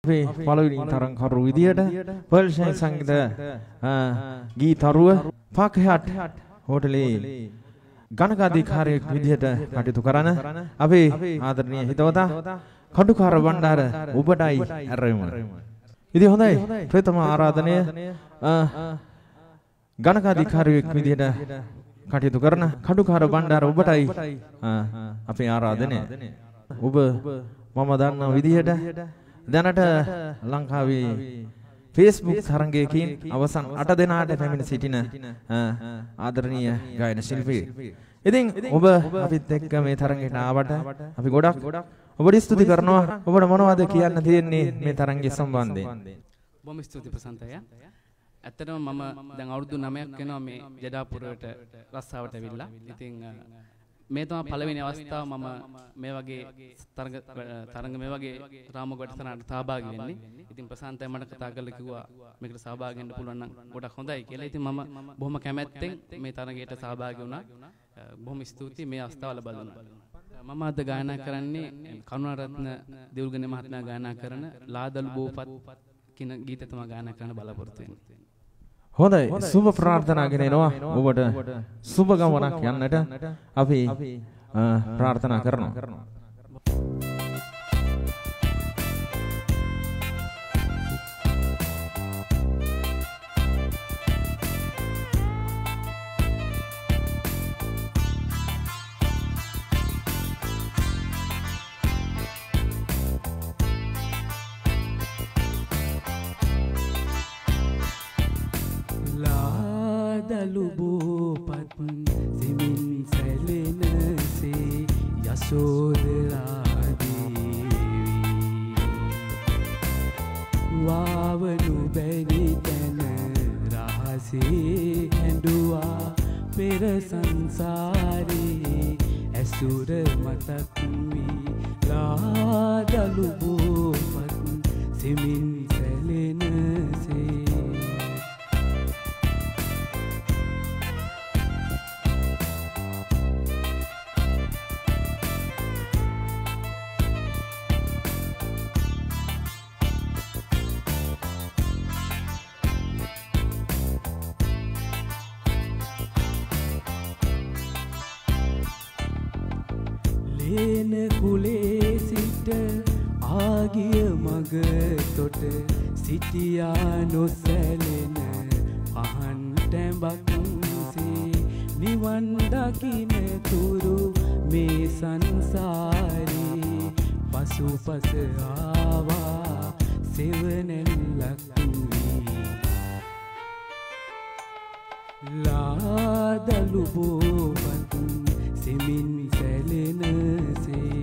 අපේ පළවෙනි තරංකරු විදියට පර්ෂියන් සංගීත ගීතරුව පාකහට් හෝටලේ ගණකාධිකාරියෙක් විදියට කටයුතු කරන අපේ ආදරණීය හිතවතා කඩුකාර බණ්ඩාර ඔබටයි ඇරෙමු. ඉතින් හොඳයි ප්‍රථම ආරාධනය ගණකාධිකාරියෙක් විදියට කටයුතු කරන කඩුකාර බණ්ඩාර ඔබටයි අපේ ආරාධනය. ඔබ මම දන්නා විදියට දැනට ලංකාවේ Facebook තරංගයකින් අවසන් 8 දෙනාට පැමිණ සිටින ආදරණීය ගායන ශිල්පී. ඉතින් ඔබ අපිත් එක්ක මේ තරංගයට ආවට අපි ගොඩක් ඔබට ස්තුති කරනවා. ඔබට මොනවද කියන්න තියෙන්නේ මේ තරංගය සම්බන්ධයෙන්? බොහොම ස්තුති ප්‍රසන්නය. ඇත්තටම මම දැන් අවුරුදු 9ක් වෙනවා මේ ජඩාපුරයට රස්සාවට ඇවිල්ලා. ඉතින් මේ තමයි පළවෙනි අවස්ථාව මම මේ වගේ තරඟ මේ වගේ රාමක වැඩසටහනකට සහභාගී වෙන්නේ. ඉතින් ප්‍රසන්නයි මට කතා කරලා කිව්වා මේකට සහභාගී වෙන්න පුළුවන් නම් ගොඩක් හොඳයි කියලා. ඉතින් මම බොහොම කැමැත්තෙන් මේ තරඟයට සහභාගී වුණා. බොහොම ස්තුතියි මේ අවස්ථාව ලබා දුන්නා. මම අද ගායනා කරන්නේ කරුණාරත්න දෙවුල්ගනේ මහත්මයා ගායනා කරන ලාදලු බෝපත් කියන ගීතය තමයි ගායනා කරන්න බලාපොරොත්තු වෙන්නේ. හොඳයි සුබ ප්‍රාර්ථනා ගෙන එනවා ඔබට සුබ ගමනක් යන්නට අපි ප්‍රාර්ථනා කරනවා. දලු බෝපත් සිමින් සැලෙනසේ යසෝදරා දේවී වාවනු බැරි තැන රහසේ හැඬුවා පෙර සංසාරේ ඇසුර මතක් වී ලාදලු බෝපත් සිමින් සැලෙනසේ ලේන කුලේ සිට ආගිය මග තොට සිටියා නොසැලෙන පහන් ටැඹක්සේ නිවන් දකින තුරු මේ සංසාරේ පසුපස ආවා සෙවණැල්ලක් වී ලාදලු බෝපත් සිමින් සැලෙනසේ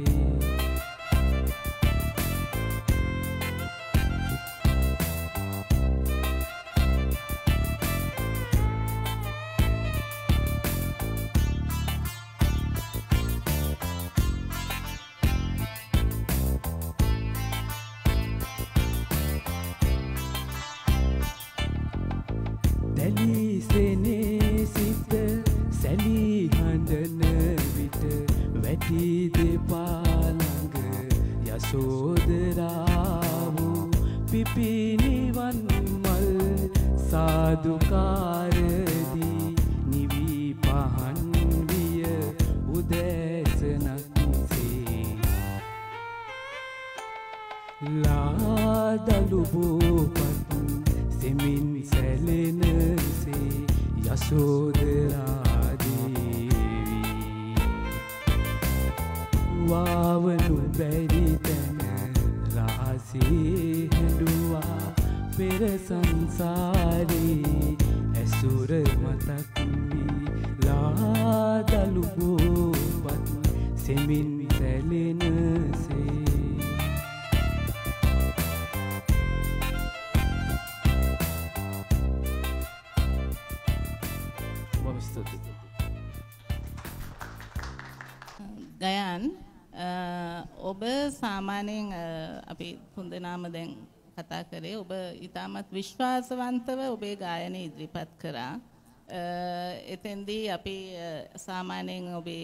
දැලිසෙනේ සිට සැලී හඬන විට වැටි දෙපා ළඟ යසෝදරාවු පිපිනිවන් මල් සාදුකාරදී නිවි පහන් විය උදෑසනක්සේ ලාදලු බෝපත් සෙමින් සැලෙනසේ යසෝදරා දේවී වාවනු බැරි තැන රහසේ හැඬුවා පෙර සංසාරේ ඇසුර මතක් වී ලාදලු බෝපත් සෙමින් සැලෙනසේ ගයන් ඔබ සාමාන්‍යයෙන් අපි තුන්දෙනාම දැන් කතා කරේ ඔබ ඊටමත් විශ්වාසවන්තව ඔබේ ගායනය ඉදිරිපත් කරා. එතෙන්දී අපි සාමාන්‍යයෙන් ඔබේ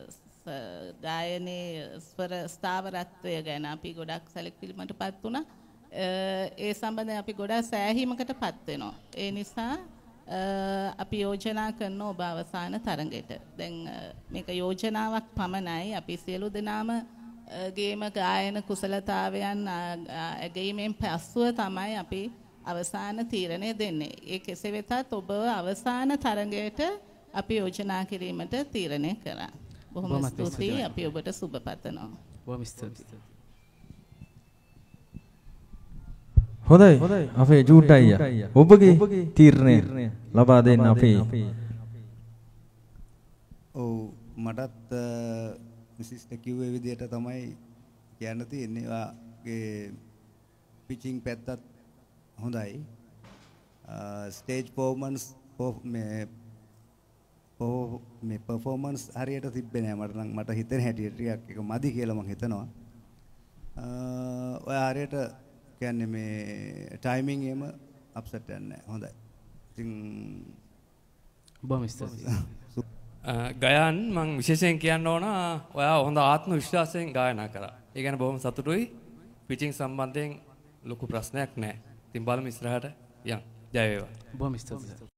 ගායනයේ ස්වර ස්ථාවරත්වය ගැන අපි ගොඩක් සැලකිලිමටපත් වුණා. ඒ සම්බන්ධයෙන් අපි ගොඩාක් සෑහීමකටපත් වෙනවා. ඒ නිසා අපි යෝජනා කරන ඔබ අවසාන තරඟෙට. දැන් මේක යෝජනාවක් පමණයි. අපි සියලු දෙනාම ගේම ගායන කුසලතාවයන් ඇගීමෙන් පසුව තමයි අපි අවසාන තීරණය දෙන්නේ. ඒ කෙසේ වෙතත් ඔබ අවසාන තරඟයට අපි යෝජනා කිරීමට තීරණය කරා. බොහොම ස්තුතියි. අපි ඔබට සුබ පතනවා. බොහොම ස්තුතියි. හොඳයි අපේ ජූට් අයියා ඔබගේ තීරණය ලබා දෙන්න අපි. ඔව් මටත් විශිෂ්ට කිව්වේ විදිහට තමයි කියන්න තියෙන්නේ. වාගේ පිචිං පැත්තත් හොඳයි. ස්ටේජ් පර්ෆෝමන්ස් මේ පර්ෆෝමන්ස් හරියට තිබ්බේ නෑ. මට හිතෙන හැටියට ටිකක් එක මදි කියලා මම හිතනවා. ඔය හරියට කියන්නේ මේ ටයිමින් එකම අප්සෙට් යන්නේ හොඳයි. ඉතින් බොහොම ස්තුතියි. ගයන් මම විශේෂයෙන් කියන්න ඕන ඔයා හොඳ ආත්ම විශ්වාසයෙන් ගායනා කරා. ඒ ගැන බොහොම සතුටුයි. පිචින් සම්බන්ධයෙන් ලොකු ප්‍රශ්නයක් නැහැ. ඉතින් බලමු ඉස්සරහට යන්. ජය වේවා. බොහොම ස්තුතියි.